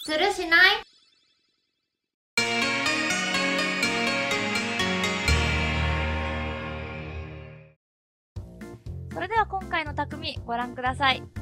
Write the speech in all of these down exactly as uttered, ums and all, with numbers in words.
するしない？ それでは今回の匠ご覧ください。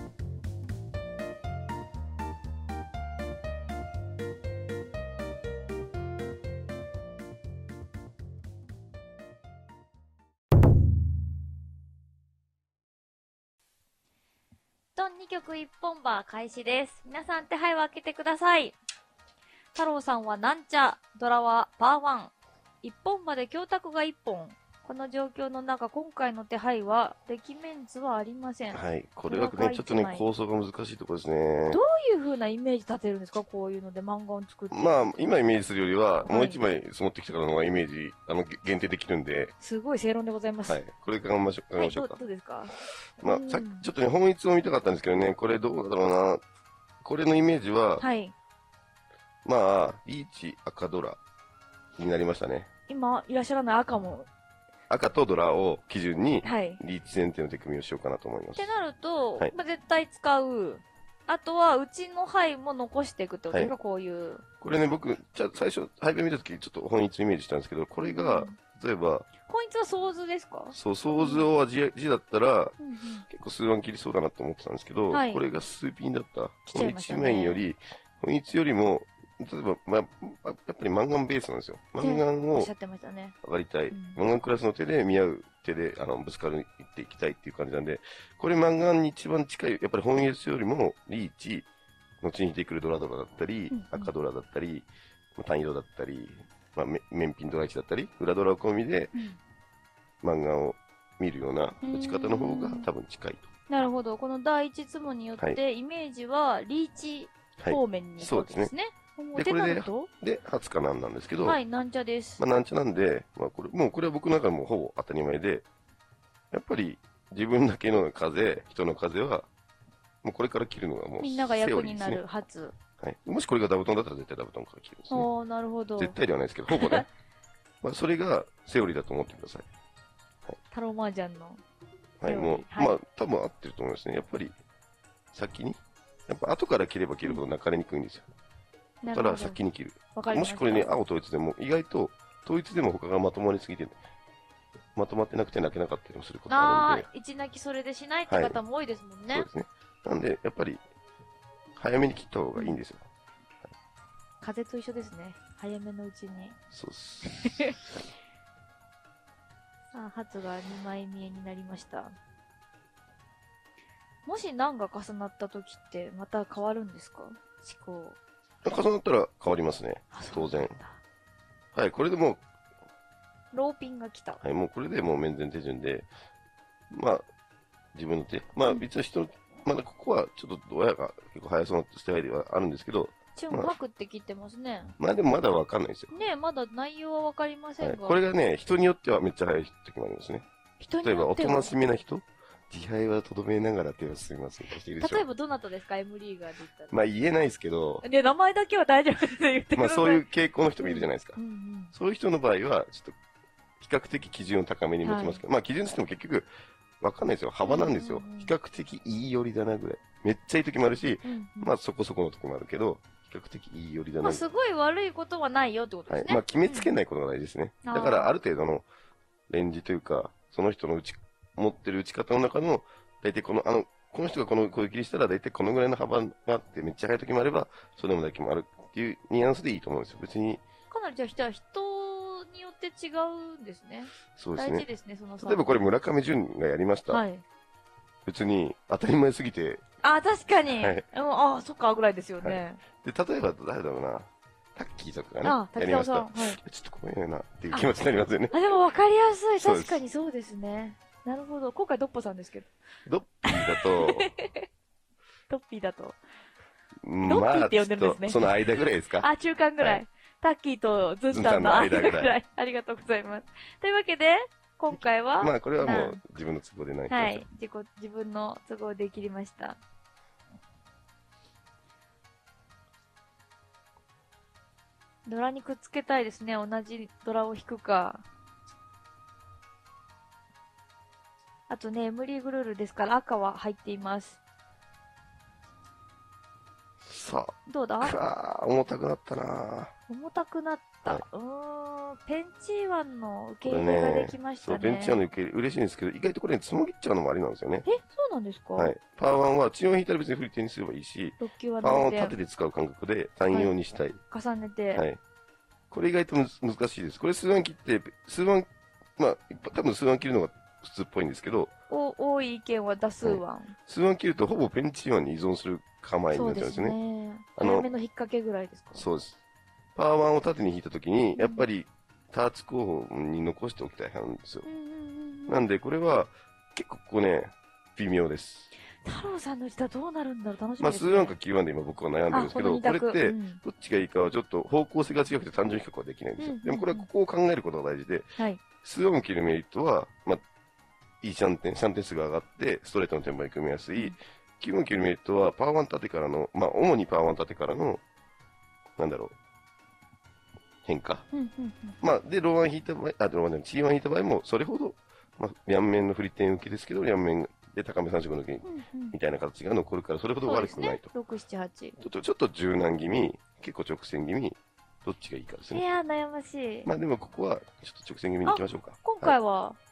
ドンにきょく一本馬開始です。皆さん手配を開けてください。太郎さんはなんちゃ、ドラはパーワン。一本馬で教託が一本。この状況の中、今回の手配は、歴面図はありません。 はい。これはね、ちょっとね、構想が難しいところですね。 どういう風なイメージ立てるんですか？こういうので漫画を作って。 まあ、今イメージするよりは、もう一枚持ってきてからの方がイメージ、あの、限定できるんで。 すごい正論でございます。 はい。これ考えましょう、考えましょうか。 はい、どうですか？ まあ、さっき、ちょっとね、本質を見たかったんですけどね、これどうだろうな。これのイメージは、 はい。 まあ、リーチ、赤ドラになりましたね。 今、いらっしゃらない赤も。 赤とドラを基準に、 はい、 リーチ選定の手組みをしようかなと思います。 ってなると、 はい、 まあ、絶対使う。あとは、うちの牌も残していくってことですか、はい、こういう。 これね、僕、じゃ最初、配分見たとき、ちょっと本一イメージしたんですけど、これが、うん、例えば、 本一は想図ですか？ そう、想図を字だったら、うんうん、結構数案切りそうだなと思ってたんですけど、はい、これが数ピンだった。この一面より、本一よりも、例えば、まあ、やっぱりマンガンベースなんですよ。マンガンを上がりたい。マンガンクラスの手で見合う手で、あの、ぶつかるっていきたいっていう感じなんで、これマンガンに一番近い、やっぱり本一よりも、リーチ、後に出てくるドラドラだったり、うんうん、赤ドラだったり、単色だったり、まあ、面ピンドラいちだったり、裏ドラ込みで、うん、漫画を見るような打ち方の方が多分近いと。 なるほど。この第一ツモによって、はい、イメージはリーチ方面に行くわけですね。はいで、これで、で、初かなんなんですけど、 はい、なんちゃです。 まあ、なんちゃなんで、まあ、これ、もうこれは僕の中でもほぼ当たり前で、やっぱり自分だけの風、人の風は、もうこれから切るのがもう、 みんなが役になる初。 はい。もしこれがダブトンだったら絶対ダブトンから切るんですね。 おー、なるほど。 絶対ではないですけど、ほぼね。まあ、それがセオリーだと思ってください。 はい。タローマージャンの。 はい、もう、はい、まあ、多分合ってると思いますね。やっぱり、先に、やっぱ後から切れば切るほど泣かれにくいんですよ。だから先に切る。もしこれね、青統一でも、意外と統一でも他がまとまりすぎて、まとまってなくて泣けなかったりもすることあるんで。 ああ、一泣きそれでしないって方も多いですもんね。 はい、そうですね。なんで、やっぱり、早めに切った方がいいんですよ。 はい、風と一緒ですね。早めのうちに。 そうっす。 さあ、初がにまい見えになりました。もし何が重なった時って、また変わるんですか？思考。 重なったら変わりますね。当然。はい、これでもう、ローピンが来た。 はい、もうこれでもう面前手順で、まあ、自分の手。まあ、別の人の、まだここはちょっと親が結構早そうなスタイルではあるんですけど。 チュンパクって切ってますね。 まあでもまだわかんないですよ。 ねえ、まだ内容はわかりませんが、はい。 これがね、人によってはめっちゃ早い時もありますね。人によっては例えば、おとなしめな人自敗はとどめながら手を進みます。 例えばどなたですか？ M リーガーで言ったら。 まあ言えないですけど。 で、名前だけは大丈夫です言ってください。 まあそういう傾向の人もいるじゃないですか。 うんうんうん、 そういう人の場合は、ちょっと、比較的基準を高めに持ちますけど、はい、まあ基準としても結局、わかんないですよ。幅なんですよ。うんうんうん、比較的いい寄りだなぐらい。めっちゃいい時もあるし、うんうん、まあそこそこの時もあるけど、比較的いい寄りだな。 まあすごい悪いことはないよってことですね。 はい。まあ決めつけないことが大事ですね。うん、だからある程度のレンジというか、その人の打ち、持ってる打ち方の中の、大体この、あの、この人がこの攻撃にしたら大体このぐらいの幅があってめっちゃ速い時もあれば、そうでもない時もあるっていうニュアンスでいいと思うんですよ。別に。 かなりじゃあ人は人によって違うんですね。 そうですね。 大事ですね、その例えばこれ村上淳がやりました。はい。別に当たり前すぎて。 あ、確かに。はい、ああ、そっか、ぐらいですよね。 はい、で、例えば誰だろうな。タッキーとかがね。ああ、やりました。はい、ちょっと怖いなっていう気持ちになりますよね。 あ、でも分かりやすい。確かにそうですね。なるほど。今回ドッポさんですけど。 ドッピーだと。 ドッピーだと。 まあ、 ドッピーって呼んでるんですね。 その間ぐらいですか。 あ、中間ぐらい。はい、タッキーとズンタンの間ぐらい。ありがとうございます。というわけで、今回は。 まあ、これはもう自分の都合でない。 はい。自己、自分の都合で切りました。ドラにくっつけたいですね。同じドラを引くか。あとね、エムリーグルールですから赤は入っています。 さあ、 どうだ？ ああ、重たくなったな。 重たくなった。はい、うーん、ペンチーワンの受け入れができましたね。 そう、ペンチーワンの受け入れ、嬉しいんですけど、意外とこれ、ね、つもぎっちゃうのもありなんですよね。 え、そうなんですか？ はい。パワーワンは、チーワン引いたら別に振り手にすればいいし、パワーワンを縦で使う感覚で単用にしたい。 はい、重ねて。 はい。これ意外とむ難しいです。これ数ワン切って、数ワン、まあ、多分数ワン切るのが普通っぽいんですけど、 お多い意見は多数ワン。はい、 数ワン切るとほぼペンチーワンに依存する構えになっちゃうんですね。そうですね。 あの、早めの引っ掛けぐらいですか？ そうです。パワーワンを縦に引いたときに、やっぱりターツ候補に残しておきたい派なんですよ。なんで、これは結構ここね、微妙です。 太郎さんのうちはどうなるんだろう、楽しみですね。 まあ、数ワンかキューワンで今僕は悩んでるんですけど、こ, これって、どっちがいいかはちょっと方向性が違くて単純比較はできないんですよ。でもこれはここを考えることが大事で、はい、数ワン切るメリットは、まあ、いいシャンテン、シャンテン数が上がって、ストレートのテンポに組みやすい。キューワン切るメリットは、パワーワン縦からの、まあ、主にパワーワン縦からの、なんだろう、変化。まあ、で、ローワン引いた場合、あ、ローワンでもチーワン引いた場合も、それほど、まあ、両面の振り点受けですけど、両面で高めさん色の受けみたいな形が残るから、それほど悪くないと。 ろく、なな、はち。 ちょっと、ちょっと柔軟気味、結構直線気味、どっちがいいかですね。 いやー、悩ましい。 まあ、でもここは、ちょっと直線気味に行きましょうか。 今回は、はい、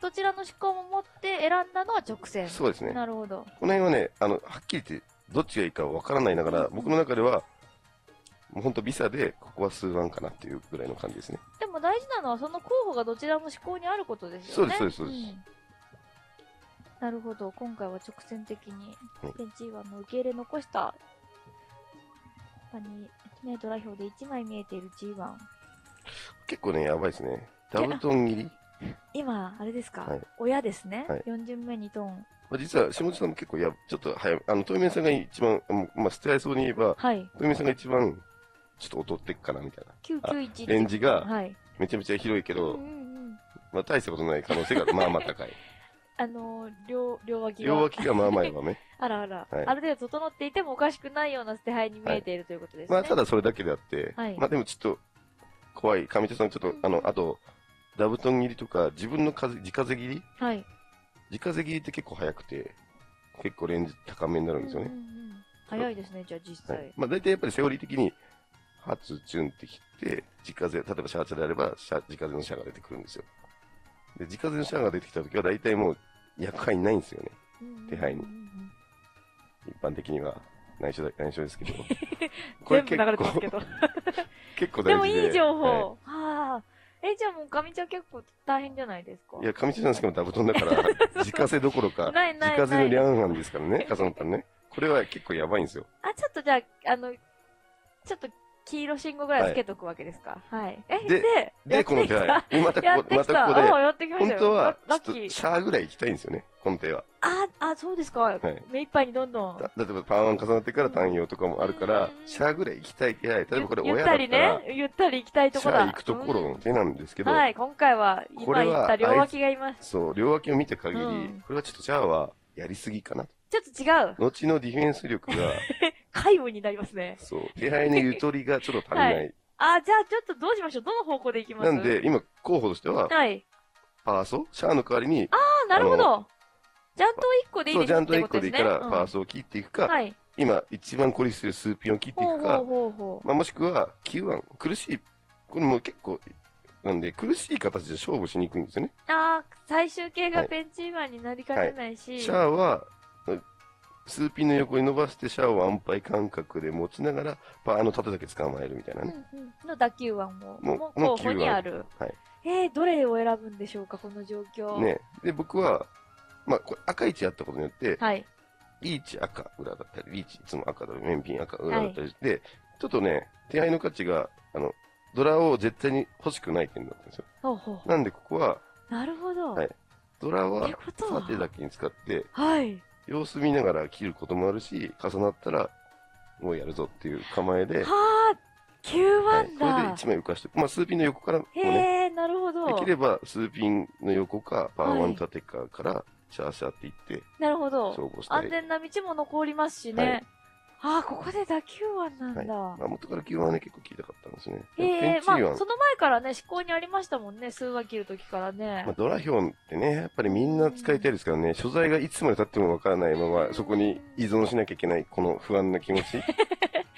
どちらの思考も持って選んだのは直線。 そうですね。 なるほど。 この辺はね、あの、はっきり言って、どっちがいいかわからないながら、うん、僕の中では、もう本当ビサで、ここは数ワンかなっていうぐらいの感じですね。 でも大事なのは、その候補がどちらも思考にあることですよね。 そうです、そうです、そうです。うんなるほど。今回は直線的に、ペンチーワンの受け入れ残した、他に、ね、ドラ表でいちまい見えている ジーワン。 結構ね、やばいですね。ダブトン切り今、あれですか、 はい、 親ですね。 はい、 よん巡目にトン。 まあ、実は、下地さんも結構や、ちょっと早い、あの、トイメンさんが一番、まあ、捨て合いそうに言えば、はい、トイメンさんが一番、ちょっと劣ってっかな、みたいな。 きゅうきゅういちレンジが、めちゃめちゃ広いけど、うんうんうん、まあ、大したことない可能性が、まあまあ高い。 あのー、両、両脇が。 両脇がまあまあ弱め。 あらあら、はい。ある程度整っていてもおかしくないような捨て牌に見えている、はい、ということですね。 まあ、ただそれだけであって、はい、まあでもちょっと、怖い。上手さん、ちょっと、あの、あと、ダブトン切りとか、自分の風、自風切りはい。自風切りって結構早くて、結構レンジ高めになるんですよね。うんうんうん、 早いですね、じゃあ実際。はい、 まあ大体やっぱりセオリー的に、発、チュンって切って、自風、例えばシャーチャであれば、シャ自風のシャアが出てくるんですよ。で、自風のシャアが出てきたときは大体もう、役配ないんですよね。手配に。一般的には内緒だ、内緒ですけど。 これ全部流れてますけど。 結構大事で。 でもいい情報。はい、はあ。え、じゃあもう上茶結構大変じゃないですか？ いや、上茶さんしかもダブトンだから、自家製どころか、 ないないない自家製のリャンなんですからね、重なったらね。これは結構やばいんですよ。 あ、ちょっとじゃあ、あの、ちょっと、黄色信号ぐらいつけとくわけですか？はい。え、 で、で、でこの手は、またここ、またここで、本当は、ちょっとシャーぐらい行きたいんですよね、この手は。 あ、あ、そうですか。はい。目いっぱいにどんどん。 例えばパーワン重なってから単用とかもあるから、シャーぐらい行きたい気配。例えばこれ親だったら、ゆったりね、ゆったり行きたいところだ。 シャー行くところの手なんですけど、 はい、今回は、今言った両脇がいます。 そう、両脇を見た限り、これはちょっとシャーはやりすぎかな。 ちょっと違う。 後のディフェンス力が、 皆無になりますね。 そう。手配のゆとりがちょっと足りない。はい、 あ、じゃあちょっとどうしましょう。どの方向でいきますなんで、今、候補としては、はい。パーソシャアの代わりに、 ああ、なるほど。ジャントいっこでいいですね。そう、 ジャントいっこでいいから、パーソを切っていくか、はい。今、一番孤立するスーピンを切っていくか、ほうほうほうまあ、もしくは、キューワン、苦しい、これも結構、なんで、苦しい形で勝負しにくいんですよね。 ああ、最終形がペンチーマンになりかねないし。はいはい、 シャアは、スーピンの横に伸ばしてシャアを安牌感覚で持ちながら、パーの縦だけ捕まえるみたいなね。 うんうん、の打球腕も、も候補にある。はい。えー、どれを選ぶんでしょうか、この状況。 ね。で、僕は、まあ、これ赤い位置やったことによって、はい。リーチ赤裏だったり、リーチいつも赤だり、面ピン赤裏だったりして、はい、ちょっとね、手配の価値が、あの、ドラを絶対に欲しくない点だったんですよ。ほうほう。なんでここは、 なるほど。 はい。ドラは、縦だけに使って、 はい。 様子見ながら切ることもあるし、重なったら、もうやるぞっていう構えで。 はあ、きゅうワンだ。 はい、これでいちまい浮かして、まあ、スーピンの横からもね。 へえ、なるほど。 できれば、スーピンの横か、パーワン縦かから、シャーシャーっていって。 なるほど。 総合したい。 安全な道も残りますしね。はい、ああ、ここで打球腕なんだ。はい、 まあ、元からきゅうワンはね、結構聞いたかったんですね。 ええー、まあ、その前からね、思考にありましたもんね、数話切るときからね。 まあ、ドラヒョンってね、やっぱりみんな使いたいですからね、所在がいつまで経ってもわからないまま、そこに依存しなきゃいけない、この不安な気持ち。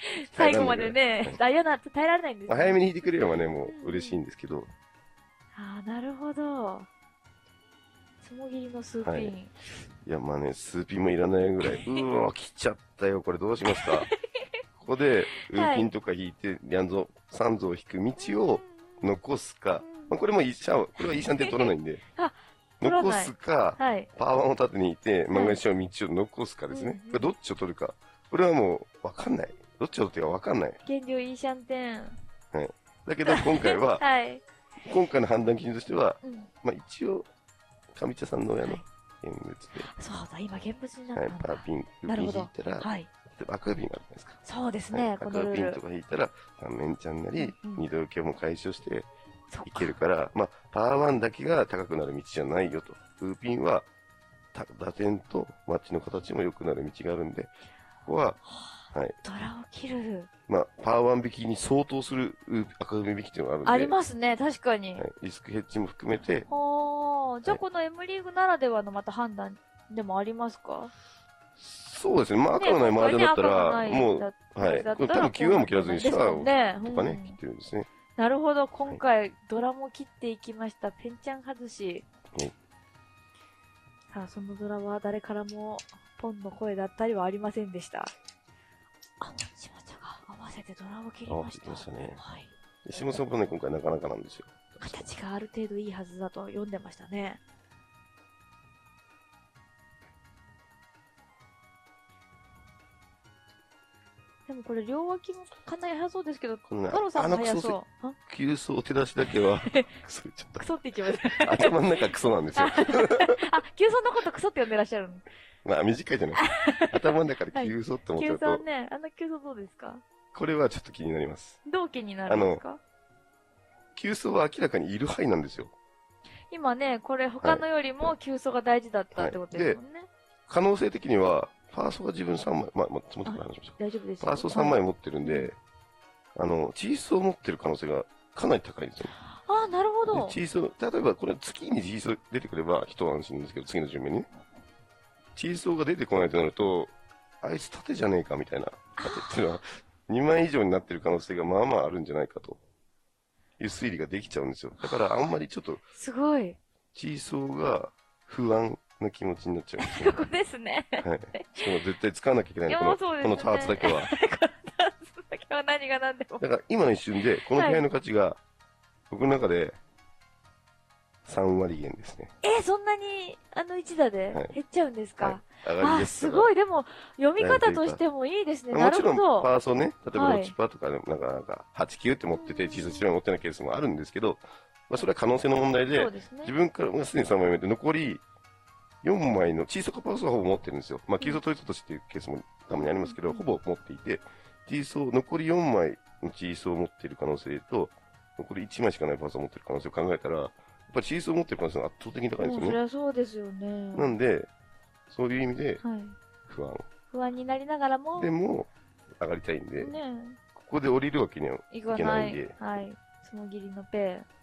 最後までね、あ、嫌なって耐えられないんですね。 早めに引いてくれればね、もう嬉しいんですけど。 ああ、なるほど。つもぎりのスーピン。はい、いや、まあね、スーピンもいらないぐらい。うわ、来ちゃったよ。これどうしますか。ここで、ウーピンとか引いて、リャンゾ、サンゾを引く道を残すか。まあ、これもいいシャン、これはいいシャンテン取らないんで。残すか、はい、パーワンを縦に引いて、漫画一の道を残すかですね。はい、これどっちを取るか。これはもう、わかんない。どっちを取ってかわかんない。 減量いいシャンテン。 はい。だけど今回は、はい、今回の判断基準としては、うん、まあ一応、上茶さんの親の現物で。 そうだ、今現物になったんだ。 はい、パーピン、ウーピン引いたら、はい、例えば赤ピンがあるじゃないですか。 そうですね、はい、 この赤ピンとか引いたら、三面ちゃんなり、うんうん、二度受けも解消して、いけるから、まあ、パーワンだけが高くなる道じゃないよと。ウーピンは、打点とマッチの形も良くなる道があるんで、ここは、はい。 ドラを切る。 まあ、パーワン引きに相当する赤組引きっていうのがあるんで。 ありますね、確かに。 はい、リスクヘッジも含めて。 はあ、じゃあこの M リーグならではのまた判断でもありますか？ そうですね。まあ、赤のないマージャンだったら、もう、はい。多分 キューワン も切らずにシャアをとかね、切ってるんですね。 なるほど、今回、はい、ドラも切っていきました。ペンちゃん外し。はい、さあ、そのドラは誰からもポンの声だったりはありませんでした。あ、しまちゃんが合わせてドラを切りました。 あ、切りましたね。はい。下さんもね、今回なかなかなんですよ。 形がある程度いいはずだと読んでましたね。でもこれ両脇もかなり速そうですけど、太郎さんも速そう。 急走手出しだけは、クソ言っちゃった。 クソって言っちゃいました。 頭の中クソなんですよ。 あ、急走のことクソって呼んでらっしゃるの。 まあ短いじゃないですか。頭の中から急走って思っちゃうと。 急走ね、あの急走どうですか？ これはちょっと気になります。 どう気になるんですか？ 急走は明らかにいる範囲なんですよ。 今ね、これ他のよりも急走が大事だったってことですもんね。 可能性的には、ファーストが自分さんまい、まあ、まあ、つもってから話しましょう。 大丈夫です。 ファーストさんまい持ってるんで、あの、チーソーを持ってる可能性がかなり高いんですよ。 ああ、なるほど。 チーソー、例えばこれ月にチーソー出てくれば一安心ですけど、次の順目にね。チーソーが出てこないとなると、あいつ縦じゃねえかみたいな。縦っていうのは、にまい以上になってる可能性がまあまああるんじゃないかという推理ができちゃうんですよ。だからあんまりちょっと、 すごい。 チーソーが不安な気持ちになっちゃうんですよ。 ここですね。 はい。しかも絶対使わなきゃいけないの、この、このターツだけは。 このターツだけは何が何でも。 だから今の一瞬で、この部屋の価値が、僕の中で、さんわり減ですね。 えー、そんなに、あの一打で減っちゃうんですか？はいはい、上がりです。 すごい、でも、読み方としてもいいですね。なるほど。もちろん、パーソね、例えばロッチパーとかでも、なんか、なんか、はち、きゅうって持ってて、小さい白い持ってないケースもあるんですけど、まあ、それは可能性の問題で、でね、自分からすでにさんまいめで、残りよんまいの小さくパーソはほぼ持ってるんですよ。まあ、急走トイトとしていうケースもたまにありますけど、うん、ほぼ持っていて、小走、残りよんまいの小走を持っている可能性と、残りいちまいしかないパーソを持っている可能性を考えたら、やっぱり小走を持っている可能性が圧倒的に高いんですよね。 そりゃそうですよね。 なんで、そういう意味で、不安、はい。 不安になりながらも。 でも、上がりたいんで、ね、ここで降りるわけにはいけないんで。 はい。つもぎりのペイ。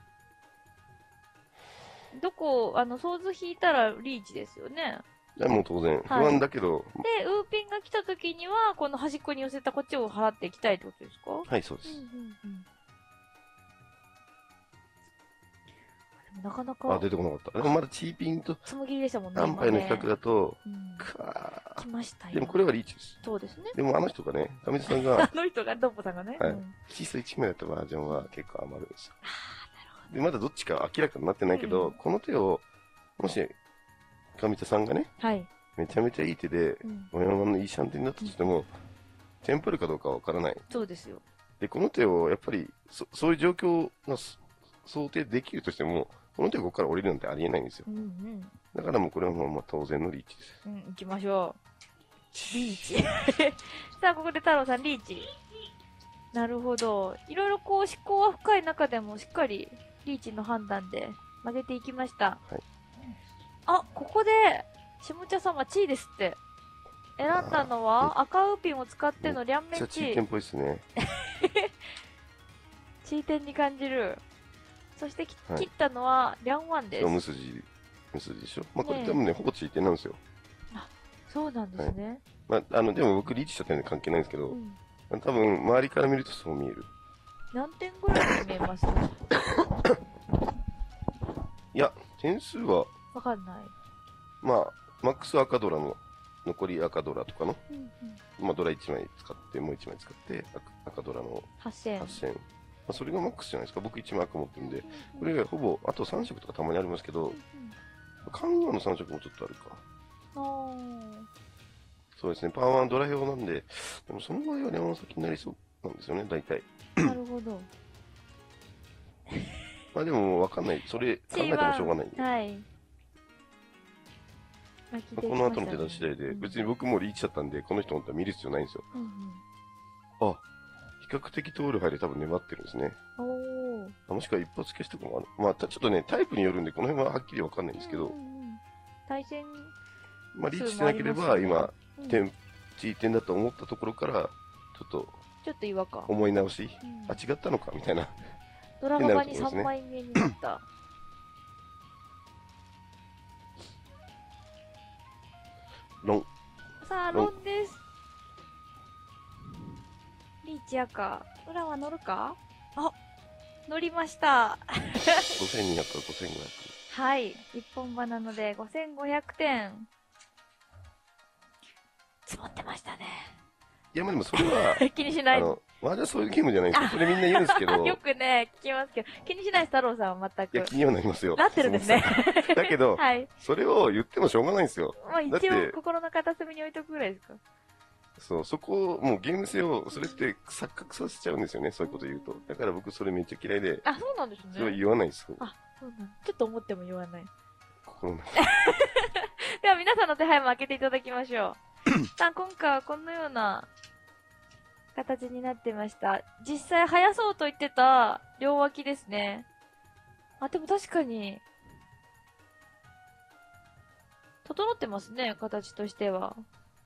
どこ、あの、ソーズ引いたらリーチですよね。 いや、もう当然、不安だけど、はい。 で、ウーピンが来た時には、この端っこに寄せたこっちを払っていきたいってことですか？ はい、そうです。うんうんうん、 でもなかなか。 あ、出てこなかった。でもまだチーピンと、 つもぎりでしたもんね。 安牌の比較だと、 うん、くわー。来ましたよ。 でもこれはリーチです。 そうですね。 でもあの人がね、上地さんが、 あの人が、ドンポさんがね。 はい。小さいいちまいだったバージョンは結構余るんですよ。で、まだどっちか明らかになってないけど、うん、この手を、もし、上田さんがね、はい、めちゃめちゃいい手で、おやまのいいシャンテンになったとしても、うん、テンプルかどうかはわからない。 そうですよ。 で、この手を、やっぱり、そそういう状況が想定できるとしても、この手がここから降りるなんてありえないんですよ。うんうん、だからもうこれはもうまあ当然のリーチです。 うん、行きましょう。リーチ。さあ、ここで太郎さん、リーチ。なるほど。いろいろこう思考は深い中でもしっかりリーチの判断で曲げていきました。はい、あ、ここで、下茶様、チーですって。選んだのは赤ウーピンを使っての両面チー。 チーテンっぽいですね。 チーテンに感じる。そして切ったのはリャンワンです。 無筋、無筋でしょ。まあこれ多分ね、ほぼチーテンなんですよ。 あ、そうなんですね。 まあ、あの、でも僕リーチした点で関係ないんですけど、 多分、周りから見るとそう見える。 何点ぐらいに見えます？ いや、点数は、 わかんない。 まあ、マックス赤ドラの、残り赤ドラとかの、 うんうん、 まあドラいちまい使って、もういちまい使って、赤赤ドラのはっせん。 はっせん。まあ、それがマックスじゃないですか。僕いちまい赤持ってるんで、うんうん、これがほぼ、あとさん色とかたまにありますけど、うんうん、カンガのさん色もちょっとあるか。 あそうですね、パワーワンドラ用なんで、でもその場合はレモン先になりそうなんですよね、大体。 なるほど。 まあでもわかんない。それ考えてもしょうがないんで。はい。まあ、この後の手出し次第で、うん、別に僕もリーチだったんで、この人本当は見る必要ないんですよ。うんうん、あ、比較的通る範囲で多分粘ってるんですね。おもしくは一発消しとかもある。まあ、ちょっとね、タイプによるんで、この辺ははっきりわかんないんですけど。うんうん、 対戦まあ、リーチしてなければ、今、うん、点、G 点だと思ったところから、ちょっと、 ちょっと違和感。 思い直し、うん、あ、違ったのかみたいな。 ドラマにさんまいめになった。 ロン。 さあ、ロンです。リーチ赤。裏は乗るか？あ、乗りました。 ごせんにひゃく、ごせんごひゃく。はい。一本場なのでごせんごひゃくてん。積もってましたね。 いや、まあでもそれは、 気にしない。 あの、まあじゃそういうゲームじゃないんですよ。それみんな言うんですけど。 よくね、聞きますけど、気にしないです、太郎さんは全く。 いや、気にはなりますよ。 なってるんですね。 だけど、 はい、 それを言ってもしょうがないんですよ。 まあ一応、心の片隅に置いとくぐらいですか。 そう、そこを、もうゲーム性を、それって錯覚させちゃうんですよね、そういうこと言うと。だから僕それめっちゃ嫌いで。 あ、そうなんですね。 それは言わないです。 あ、そうなんちょっと思っても言わない。 心の中では皆さんの手配も開けていただきましょう。さあ、今回はこのような形になってました。実際、速そうと言ってた両脇ですね。あ、でも確かに、整ってますね、形としては。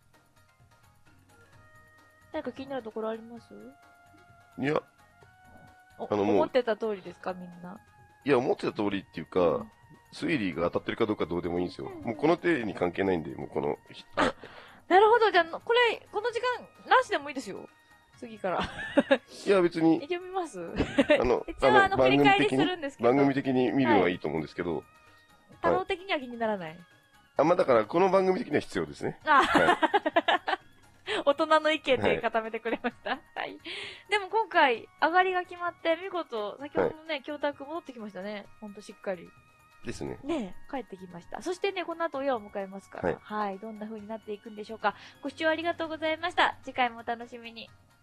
何か気になるところあります？ いや、 あのもう思ってた通りですか、みんな。 いや、思ってた通りっていうか、うん、推理が当たってるかどうかどうでもいいんですよ。うんうん、もうこの手に関係ないんで、もうこの、 あ、なるほど、じゃあ、これ、この時間、なしでもいいですよ。次から。 いや、別に。 読みますあの、 一応、あの、振り返りするんですけど。 番組的に見るのはいいと思うんですけど。 太郎的には気にならない。 あ、まあだから、この番組的には必要ですね。 ああ。大人の意見で固めてくれました。はい。はい、でも今回、上がりが決まって、見事、先ほどのね、教託戻ってきましたね。ほんとしっかり。 ですね。 ねえ、帰ってきました。そしてね、この後親を迎えますから。はい。はい、どんな風になっていくんでしょうか。ご視聴ありがとうございました。次回もお楽しみに。